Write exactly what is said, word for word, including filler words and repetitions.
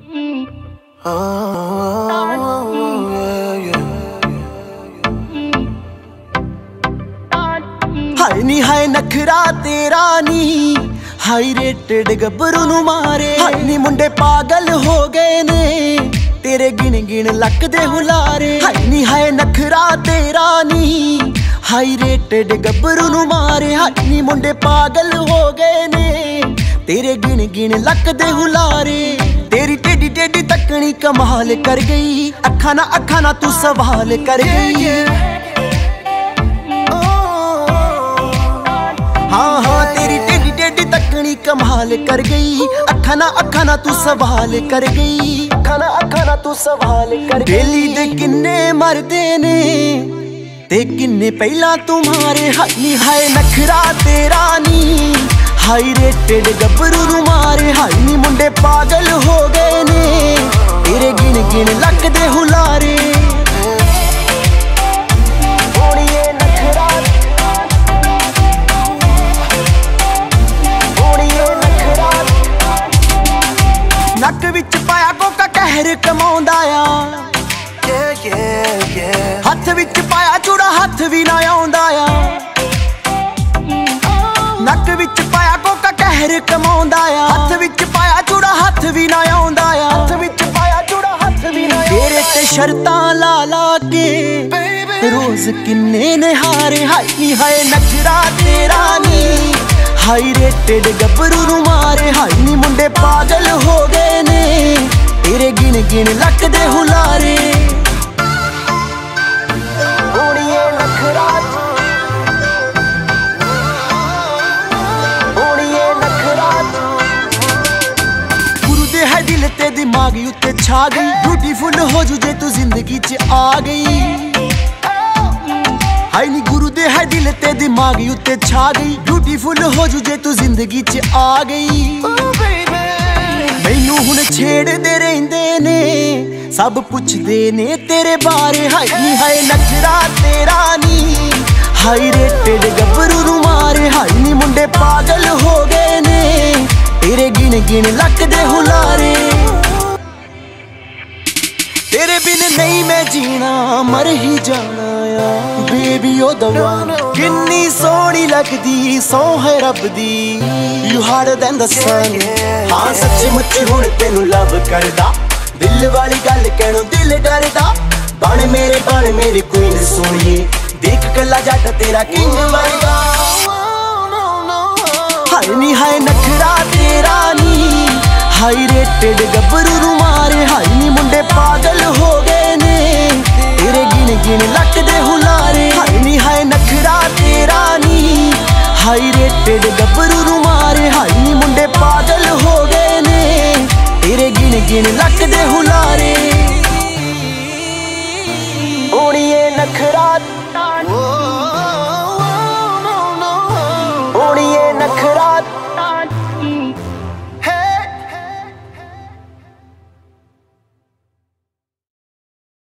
हाय नी हाय नखरा तेरा नी high rated गब्बरू नू मारे। हाय नी मुंडे पागल हो गए ने तेरे गिन गिन लक दे हुलारे। हाय नी हाय नखरा तेरा नी हाई रेटेड गब्बरू नू मारे। हाय नी मुंडे पागल हो गए ने तेरे गिन गिन लक दे हुलारे। तेरी टेडी टेडी तकनी कमाल कर गई, अखा ना अखा ना तू सवाल कर गई। हाँ हाँ तेरी टेडी टेडी तकनी कमाल कर गई, अखा ना अखा ना तू सवाल कर गई। अखा ना अखा ना तू सवाल कर गई। बेली दे किन्ने मरदे ने ते किन्ने पहला तुम्हारे। हाय नी हाय नखरा तेरा नी हाई रेटेड गब्बरू नू मारे। हाय नी मुंडे पागल हो गए ने तेरे गिन गिन लक दे हुलारे। नक विच पाया कोका कहर कमाउंदा आ, हथ विच पाया चूड़ा हथ भी ना आउंदा आ। नक विच पाया कोका कहर कमाउंदा आ, हथ विच पाया चूड़ा हथ भी ना आउंदा आ। हथ विच पाया चूड़ा हथ भी ना तेरे ते शर्तां ला ला के रोज किन्ने ने हारे। हाय नी हाय नखरा तेरा नी हाई रेटेड गब्बरू नू मारे। हाय नी मुंडे पागल हो गए ने तेरे गिन गिन लक दे हुलारे। गुरु दे है दिल ते दिमाग उत्ते छा गई, ब्यूटीफुल हो जू जे तू जिंदगी च आ गई। हाय नी गुरु दे है दिल ते दिमाग उत्ते छा गई, ब्यूटीफुल हो जू जे तू जिंदगी च आ गई। मैनू हुण छेड़दे रहिंदे ने सब पुछदे ने तेरे बारे। हाय नी हाय नखरा तेरा नी हाई रेटेड गब्बरू नू मारे। हाय नी मुंडे पागल हो गए ने तेरे गिन गिन लक दे हुलारे। तेरे बिन नहीं मैं जीना मर ही जाना आ बेबी ओ दवा। किन्नी सोहनी लगदी सौ है रब दी, you harder than the sun. हाँ सच्ची मुच्ची हुण तेनू लव करदा, दिल वाली गल कहणों दिल डरदा। बन मेरे बन मेरी क्वीन सोहणीए, देख कला जट तेरा किंग वर्गा। हाय नी हाय नखरा तेरा नी हाई रेटेड गब्बरू नू मारे। हाय नी मुंडे पागल हो गए ने तेरे गिन गिन लक दे हुलारे। हाय नी हाय नखरा तेरा नी हाई रेटेड गब्बरू नू मारे। हाय नी मुंडे पागल हो गए ने तेरे गिन गिन लक दे हुलारे।